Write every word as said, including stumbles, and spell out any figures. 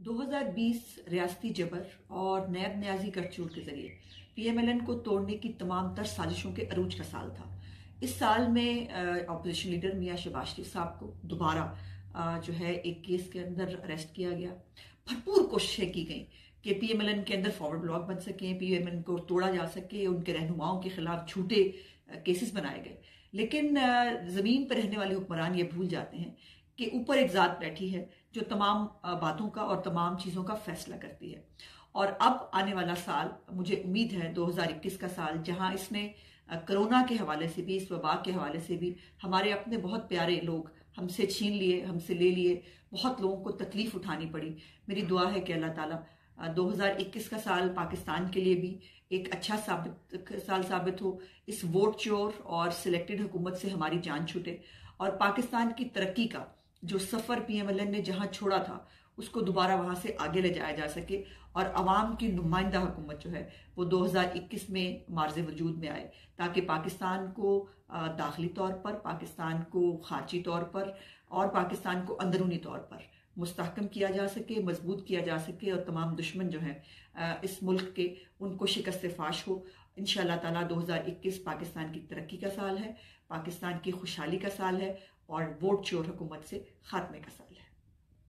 दो हज़ार बीस रियासती जबर और नैब न्याजी गठजोड़ के जरिए पीएमएलएन को तोड़ने की तमाम तर साजिशों के अरूज का साल था। इस साल में अपोजिशन लीडर मियां शहबाज शरीफ साहब को दोबारा जो है एक केस के अंदर अरेस्ट किया गया। भरपूर कोशिशें की गई कि पीएमएलएन के अंदर फॉरवर्ड ब्लॉक बन सके, पीएमएलएन को तोड़ा जा सके, उनके रहनुमाओं के खिलाफ झूठे केसेस बनाए गए। लेकिन जमीन पर रहने वाले हुक्मरान ये भूल जाते हैं कि ऊपर एक जात बैठी है जो तमाम बातों का और तमाम चीज़ों का फैसला करती है। और अब आने वाला साल, मुझे उम्मीद है दो हज़ार इक्कीस का साल, जहां इसने कोरोना के हवाले से भी, इस वबा के हवाले से भी हमारे अपने बहुत प्यारे लोग हमसे छीन लिए, हमसे ले लिए, बहुत लोगों को तकलीफ उठानी पड़ी। मेरी दुआ है कि अल्लाह ताला दो हज़ार इक्कीस का साल पाकिस्तान के लिए भी एक अच्छा साबित साल साबित हो। इस वोट चोर और सिलेक्टेड हुकूमत से हमारी जान छूटे और पाकिस्तान की तरक्की का जो सफ़र पीएमएलएन ने जहां छोड़ा था उसको दोबारा वहां से आगे ले जाया जा सके और अवाम की नुमाइंदा हुकूमत जो है वो दो हज़ार इक्कीस में मार्ज़े वजूद में आए, ताकि पाकिस्तान को दाखिली तौर पर, पाकिस्तान को खारजी तौर पर और पाकिस्तान को अंदरूनी तौर पर मुस्तहकम किया जा सके, मजबूत किया जा सके और तमाम दुश्मन जो हैं इस मुल्क के, उनको शिकस्त फाश हो। इंशाअल्लाह ताला दो हज़ार इक्कीस पाकिस्तान की तरक्की का साल है, पाकिस्तान की खुशहाली का साल है और वोट चोर हुकूमत से खात्मे का साल है।